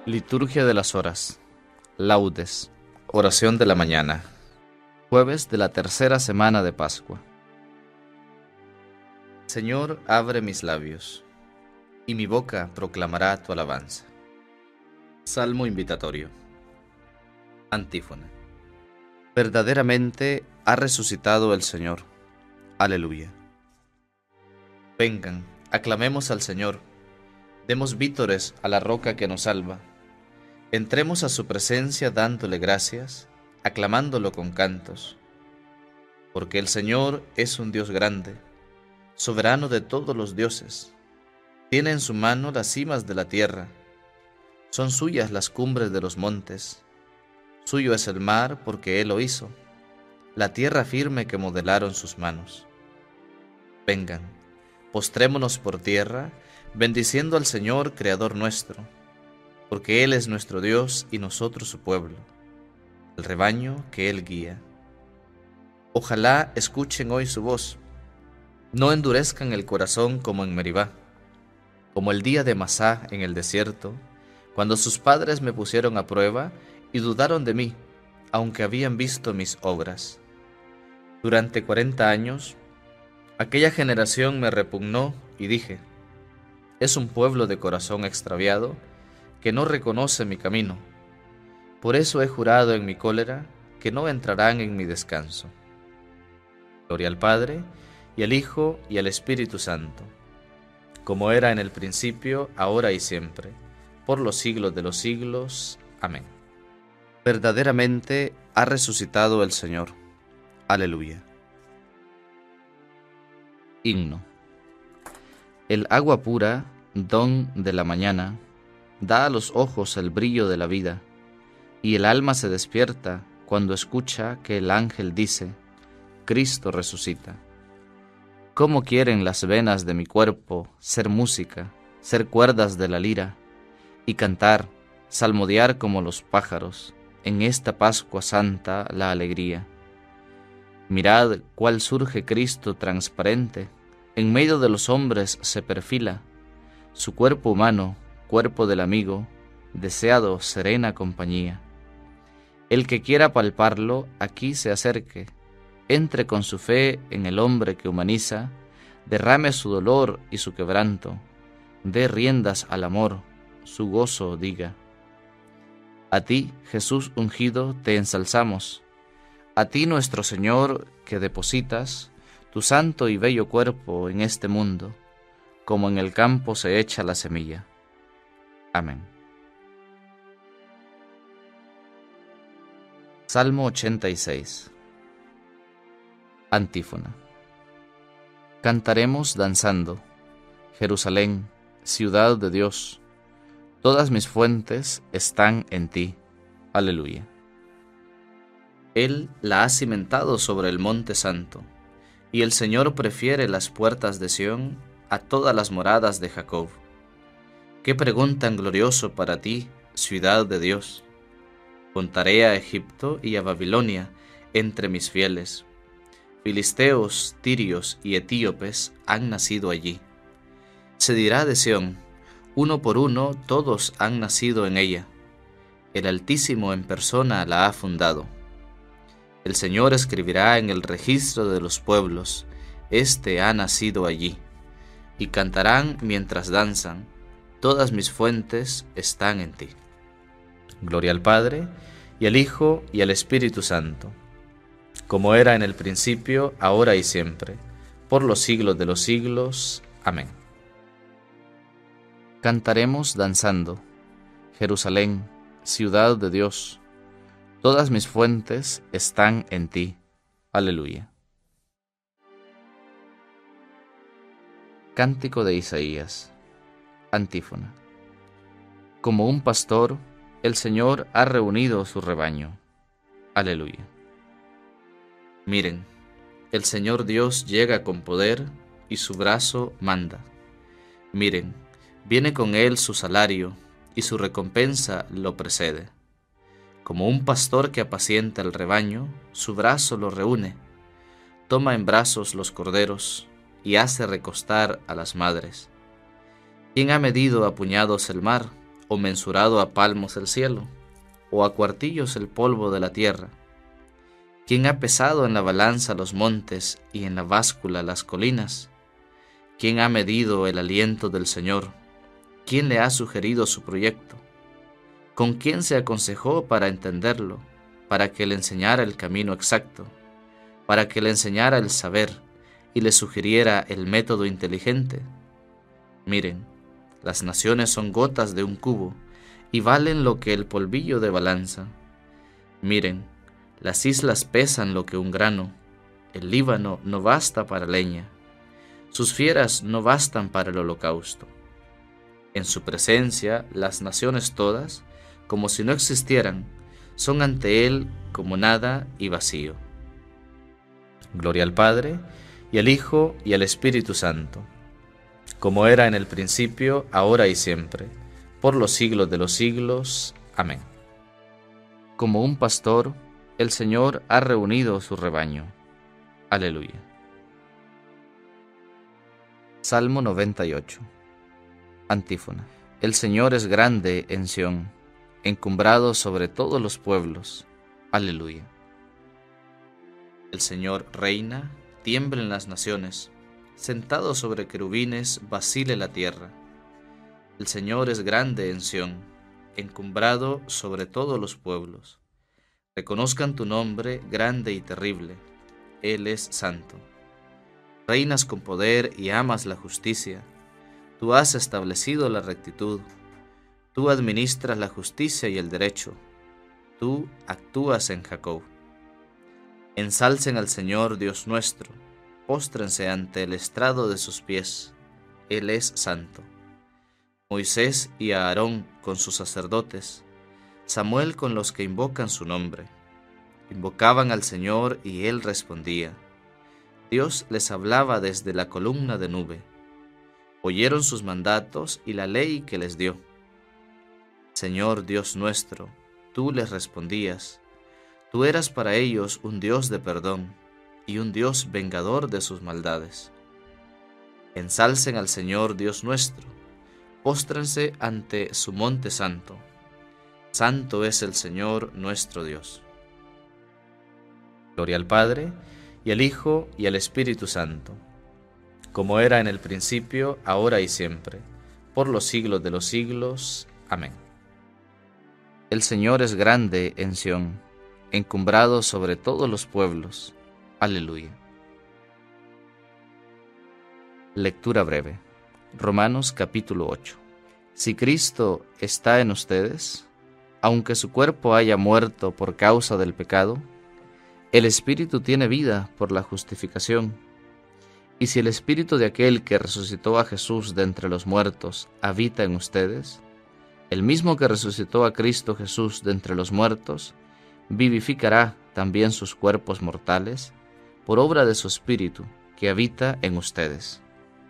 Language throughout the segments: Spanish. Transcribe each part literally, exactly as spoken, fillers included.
Liturgia de las Horas. Laudes. Oración de la mañana. Jueves de la tercera semana de Pascua. Señor, abre mis labios, y mi boca proclamará tu alabanza. Salmo invitatorio. Antífona. Verdaderamente ha resucitado el Señor. Aleluya. Vengan, aclamemos al Señor. Demos vítores a la roca que nos salva. Entremos a su presencia dándole gracias, aclamándolo con cantos. Porque el Señor es un Dios grande, soberano de todos los dioses. Tiene en su mano las cimas de la tierra. Son suyas las cumbres de los montes. Suyo es el mar porque Él lo hizo, la tierra firme que modelaron sus manos. Vengan, postrémonos por tierra, bendiciendo al Señor, Creador nuestro, porque Él es nuestro Dios y nosotros su pueblo, el rebaño que Él guía. Ojalá escuchen hoy su voz, no endurezcan el corazón como en Meribá, como el día de Masá en el desierto, cuando sus padres me pusieron a prueba y dudaron de mí, aunque habían visto mis obras. Durante cuarenta años, aquella generación me repugnó y dije, es un pueblo de corazón extraviado que no reconoce mi camino. Por eso he jurado en mi cólera que no entrarán en mi descanso. Gloria al Padre, y al Hijo, y al Espíritu Santo, como era en el principio, ahora y siempre, por los siglos de los siglos. Amén. Verdaderamente ha resucitado el Señor. Aleluya. Himno. El agua pura, don de la mañana, da a los ojos el brillo de la vida, y el alma se despierta cuando escucha que el ángel dice, Cristo resucita. ¿Cómo quieren las venas de mi cuerpo ser música, ser cuerdas de la lira, y cantar, salmodiar como los pájaros, en esta Pascua Santa la alegría? Mirad cuál surge Cristo transparente, en medio de los hombres se perfila, su cuerpo humano, cuerpo del amigo, deseado serena compañía. El que quiera palparlo, aquí se acerque, entre con su fe en el hombre que humaniza, derrame su dolor y su quebranto, dé riendas al amor, su gozo diga. A ti, Jesús ungido, te ensalzamos, a ti nuestro Señor, que depositas tu santo y bello cuerpo en este mundo, como en el campo se echa la semilla. Amén. Salmo ochenta y seis. Antífona. Cantaremos danzando, Jerusalén, ciudad de Dios, todas mis fuentes están en ti. Aleluya. Él la ha cimentado sobre el monte santo, y el Señor prefiere las puertas de Sión a todas las moradas de Jacob. Qué pregón tan glorioso para ti, ciudad de Dios. Contaré a Egipto y a Babilonia entre mis fieles. Filisteos, tirios y etíopes han nacido allí. Se dirá de Sión, uno por uno todos han nacido en ella. El Altísimo en persona la ha fundado. El Señor escribirá en el registro de los pueblos, Este ha nacido allí. Y cantarán mientras danzan, todas mis fuentes están en ti. Gloria al Padre, y al Hijo, y al Espíritu Santo, como era en el principio, ahora y siempre, por los siglos de los siglos. Amén. Cantaremos danzando, Jerusalén, ciudad de Dios, todas mis fuentes están en ti. Aleluya. Cántico de Isaías. Antífona. Como un pastor, el Señor ha reunido su rebaño. Aleluya. Miren, el Señor Dios llega con poder y su brazo manda. Miren, viene con él su salario y su recompensa lo precede. Como un pastor que apacienta el rebaño, su brazo lo reúne, toma en brazos los corderos y hace recostar a las madres. ¿Quién ha medido a puñados el mar, o mensurado a palmos el cielo, o a cuartillos el polvo de la tierra? ¿Quién ha pesado en la balanza los montes y en la báscula las colinas? ¿Quién ha medido el aliento del Señor? ¿Quién le ha sugerido su proyecto? ¿Con quién se aconsejó para entenderlo, para que le enseñara el camino exacto, para que le enseñara el saber y le sugiriera el método inteligente? Miren, las naciones son gotas de un cubo y valen lo que el polvillo de balanza. Miren, las islas pesan lo que un grano, el Líbano no basta para leña, sus fieras no bastan para el holocausto. En su presencia, las naciones todas, como si no existieran, son ante Él como nada y vacío. Gloria al Padre, y al Hijo, y al Espíritu Santo, como era en el principio, ahora y siempre, por los siglos de los siglos. Amén. Como un pastor, el Señor ha reunido su rebaño. Aleluya. Salmo noventa y ocho. Antífona. El Señor es grande en Sión, encumbrado sobre todos los pueblos. Aleluya. El Señor reina, tiemblen las naciones, sentado sobre querubines, vacile la tierra. El Señor es grande en Sión, encumbrado sobre todos los pueblos. Reconozcan tu nombre grande y terrible. Él es santo. Reinas con poder y amas la justicia. Tú has establecido la rectitud. Tú administras la justicia y el derecho. Tú actúas en Jacob. Ensalcen al Señor Dios nuestro. Póstrense ante el estrado de sus pies. Él es santo. Moisés y Aarón con sus sacerdotes. Samuel con los que invocan su nombre. Invocaban al Señor y Él respondía. Dios les hablaba desde la columna de nube. Oyeron sus mandatos y la ley que les dio. Señor Dios nuestro, tú les respondías. Tú eras para ellos un Dios de perdón y un Dios vengador de sus maldades. Ensalcen al Señor Dios nuestro, póstrense ante su monte santo. Santo es el Señor nuestro Dios. Gloria al Padre, y al Hijo, y al Espíritu Santo, como era en el principio, ahora y siempre, por los siglos de los siglos. Amén. El Señor es grande en Sión, encumbrado sobre todos los pueblos. Aleluya. Lectura breve. Romanos capítulo ocho. Si Cristo está en ustedes, aunque su cuerpo haya muerto por causa del pecado, el Espíritu tiene vida por la justificación. Y si el Espíritu de aquel que resucitó a Jesús de entre los muertos habita en ustedes, el mismo que resucitó a Cristo Jesús de entre los muertos, vivificará también sus cuerpos mortales por obra de su Espíritu que habita en ustedes.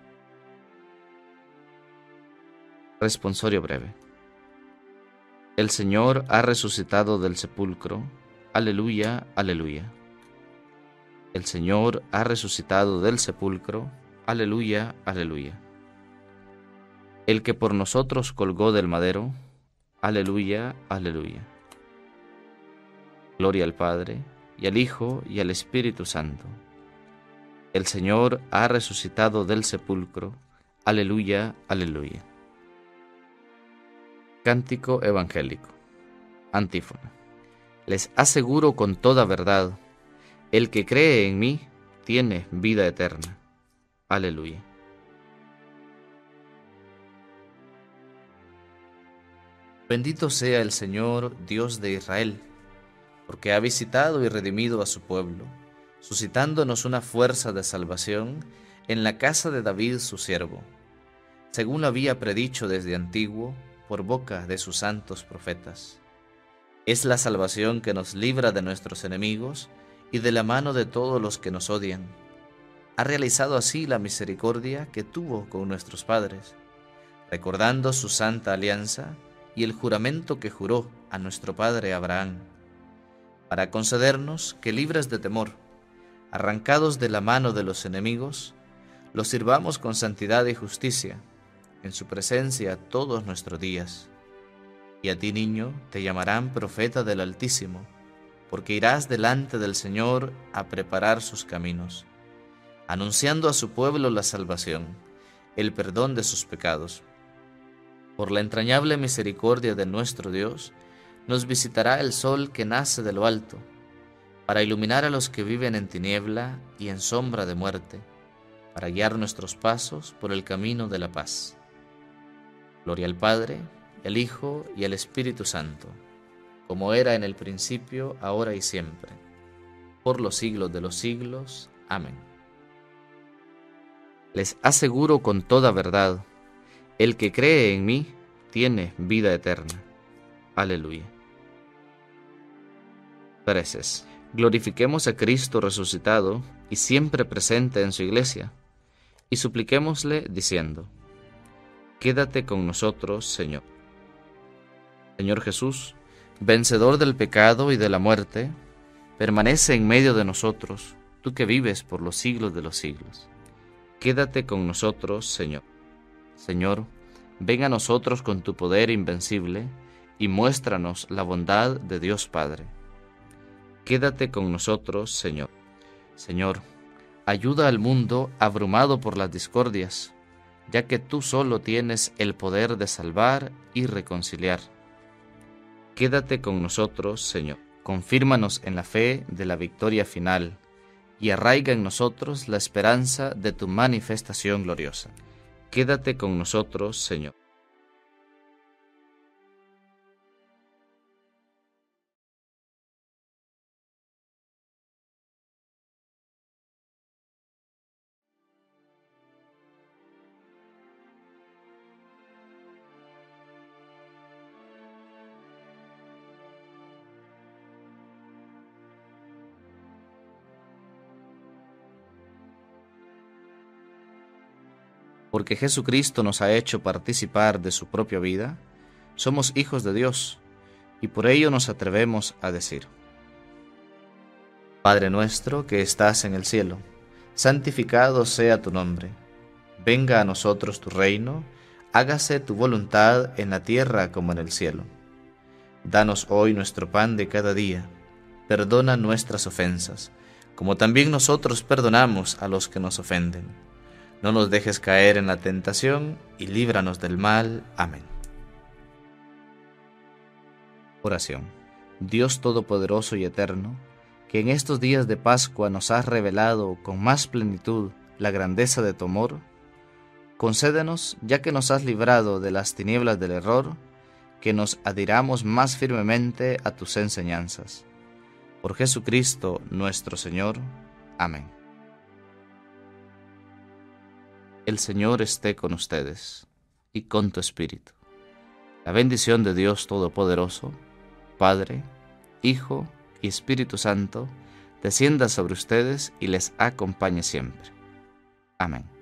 Responsorio breve. El Señor ha resucitado del sepulcro. Aleluya, aleluya. El Señor ha resucitado del sepulcro. Aleluya, aleluya. El que por nosotros colgó del madero. Aleluya, aleluya. Gloria al Padre, y al Hijo, y al Espíritu Santo. El Señor ha resucitado del sepulcro. Aleluya, aleluya. Cántico evangélico. Antífona. Les aseguro con toda verdad, el que cree en mí tiene vida eterna. Aleluya. Bendito sea el Señor, Dios de Israel, porque ha visitado y redimido a su pueblo, suscitándonos una fuerza de salvación en la casa de David su siervo, según lo había predicho desde antiguo por boca de sus santos profetas. Es la salvación que nos libra de nuestros enemigos y de la mano de todos los que nos odian. Ha realizado así la misericordia que tuvo con nuestros padres, recordando su santa alianza y el juramento que juró a nuestro padre Abraham, para concedernos que, libres de temor, arrancados de la mano de los enemigos, los sirvamos con santidad y justicia en su presencia todos nuestros días. Y a ti, niño, te llamarán profeta del Altísimo, porque irás delante del Señor a preparar sus caminos, anunciando a su pueblo la salvación, el perdón de sus pecados. Por la entrañable misericordia de nuestro Dios, nos visitará el sol que nace de lo alto, para iluminar a los que viven en tiniebla y en sombra de muerte, para guiar nuestros pasos por el camino de la paz. Gloria al Padre, y al Hijo, y al Espíritu Santo, como era en el principio, ahora y siempre, por los siglos de los siglos. Amén. Les aseguro con toda verdad, el que cree en mí tiene vida eterna. Aleluya. Preces. Glorifiquemos a Cristo resucitado y siempre presente en su iglesia, y supliquémosle diciendo: quédate con nosotros, Señor. Señor Jesús, vencedor del pecado y de la muerte, permanece en medio de nosotros, tú que vives por los siglos de los siglos. Quédate con nosotros, Señor. Señor, ven a nosotros con tu poder invencible y muéstranos la bondad de Dios Padre. Quédate con nosotros, Señor. Señor, ayuda al mundo abrumado por las discordias, ya que tú solo tienes el poder de salvar y reconciliar. Quédate con nosotros, Señor. Confírmanos en la fe de la victoria final y arraiga en nosotros la esperanza de tu manifestación gloriosa. Quédate con nosotros, Señor. Porque Jesucristo nos ha hecho participar de su propia vida, somos hijos de Dios, y por ello nos atrevemos a decir: Padre nuestro que estás en el cielo, santificado sea tu nombre. Venga a nosotros tu reino, hágase tu voluntad en la tierra como en el cielo. Danos hoy nuestro pan de cada día, perdona nuestras ofensas, como también nosotros perdonamos a los que nos ofenden. No nos dejes caer en la tentación, y líbranos del mal. Amén. Oración. Dios Todopoderoso y Eterno, que en estos días de Pascua nos has revelado con más plenitud la grandeza de tu amor, concédenos, ya que nos has librado de las tinieblas del error, que nos adhiramos más firmemente a tus enseñanzas. Por Jesucristo nuestro Señor. Amén. El Señor esté con ustedes y con tu espíritu. La bendición de Dios Todopoderoso, Padre, Hijo y Espíritu Santo, descienda sobre ustedes y les acompañe siempre. Amén.